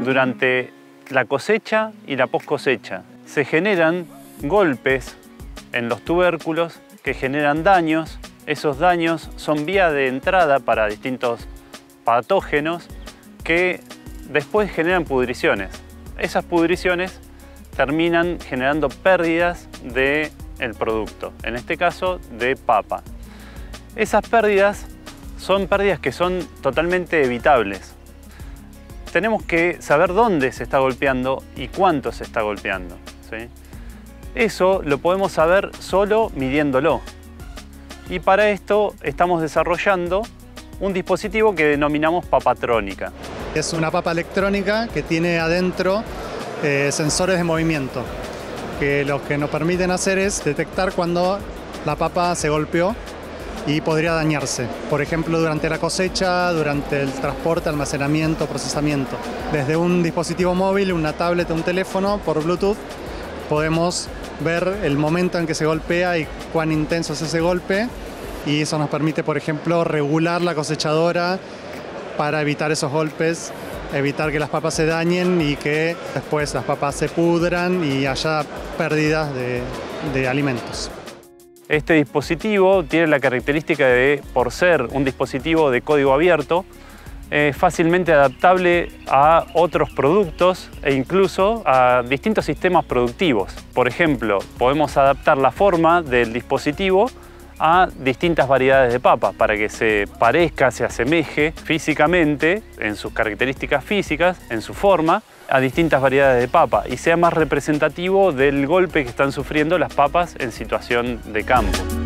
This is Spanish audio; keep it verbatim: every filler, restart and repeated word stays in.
durante la cosecha y la post cosecha. Se generan golpes en los tubérculos que generan daños. Esos daños son vía de entrada para distintos patógenos que después generan pudriciones. Esas pudriciones terminan generando pérdidas del producto, en este caso de papa. Esas pérdidas son pérdidas que son totalmente evitables. Tenemos que saber dónde se está golpeando y cuánto se está golpeando, ¿sí? Eso lo podemos saber solo midiéndolo. Y para esto estamos desarrollando un dispositivo que denominamos papatrónica. Es una papa electrónica que tiene adentro eh, sensores de movimiento, que lo que nos permiten hacer es detectar cuando la papa se golpeó y podría dañarse. Por ejemplo, durante la cosecha, durante el transporte, almacenamiento, procesamiento. Desde un dispositivo móvil, una tablet o un teléfono, por Bluetooth, podemos ver el momento en que se golpea y cuán intenso es ese golpe, y eso nos permite, por ejemplo, regular la cosechadora para evitar esos golpes, evitar que las papas se dañen y que después las papas se pudran y haya pérdidas de, de alimentos. Este dispositivo tiene la característica de, por ser un dispositivo de código abierto, es fácilmente adaptable a otros productos e incluso a distintos sistemas productivos. Por ejemplo, podemos adaptar la forma del dispositivo a distintas variedades de papas para que se parezca, se asemeje físicamente, en sus características físicas, en su forma, a distintas variedades de papa y sea más representativo del golpe que están sufriendo las papas en situación de campo.